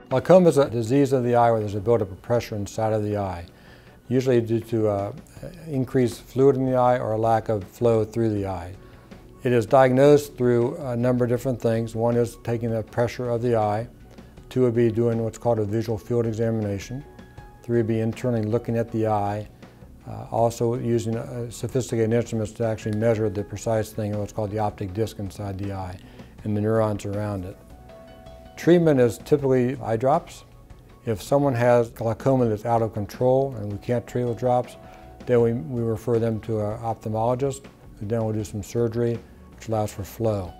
Glaucoma is a disease of the eye where there's a buildup of pressure inside of the eye, usually due to increased fluid in the eye or a lack of flow through the eye. It is diagnosed through a number of different things. One is taking the pressure of the eye. Two would be doing what's called a visual field examination. Three would be internally looking at the eye, also using sophisticated instruments to actually measure the precise thing, what's called the optic disc inside the eye and the neurons around it. Treatment is typically eye drops. If someone has glaucoma that's out of control and we can't treat with drops, then we refer them to an ophthalmologist, and then we'll do some surgery which allows for flow.